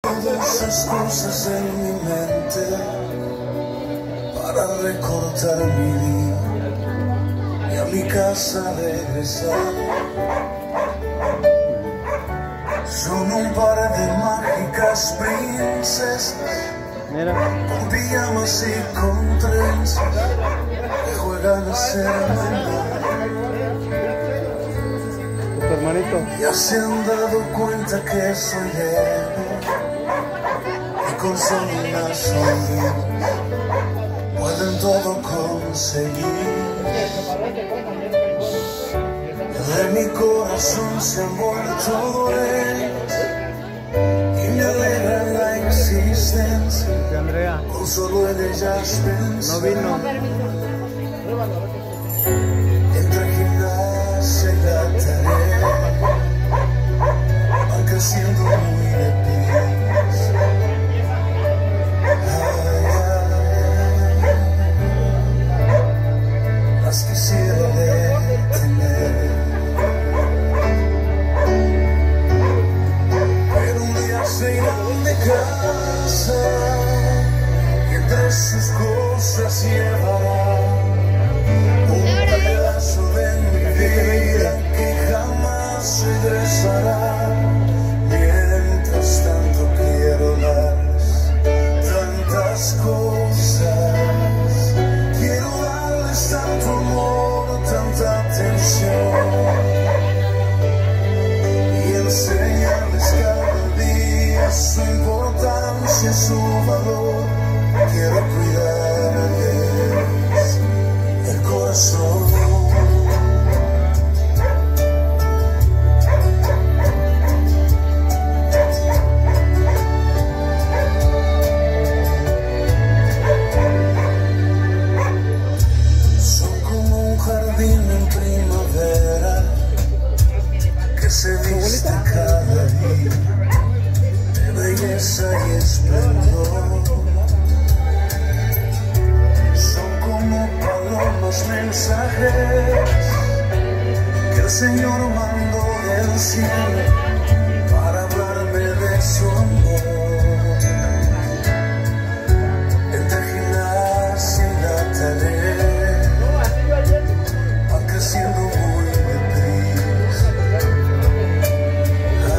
Esas cosas en mi mente para recortar mi día y a mi casa regresar. Son un par de mágicas princesas con pijamas y con trenzas que juegan a ser hermanas. Ya se han dado cuenta que soy héroe y con solo una sonrisa pueden todo conseguir. De mi corazón se han vuelto dueños y me alegra la existencia con solo en ellas pensar. Entre gimnasia y la tarea van creciendo muy deprisa. Las quisiera detener, pero un día se irán de casa y entre sus cosas llevarán un pedazo de mi vida que jamás regresará. Mientras tanto quiero darles tantas cosas, quiero darles tanto amor, tanta atención y enseñarles cada día su importancia, su valor. Quiero cuidarles el corazón. Se viste cada día de belleza y esplendor. Son como palomas mensajeras que el Señor mandó del cielo para hablarme de su amor. Entre gimnasia y la tarea van creciendo muy deprisa.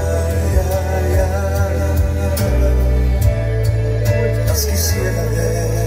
Quisiera ver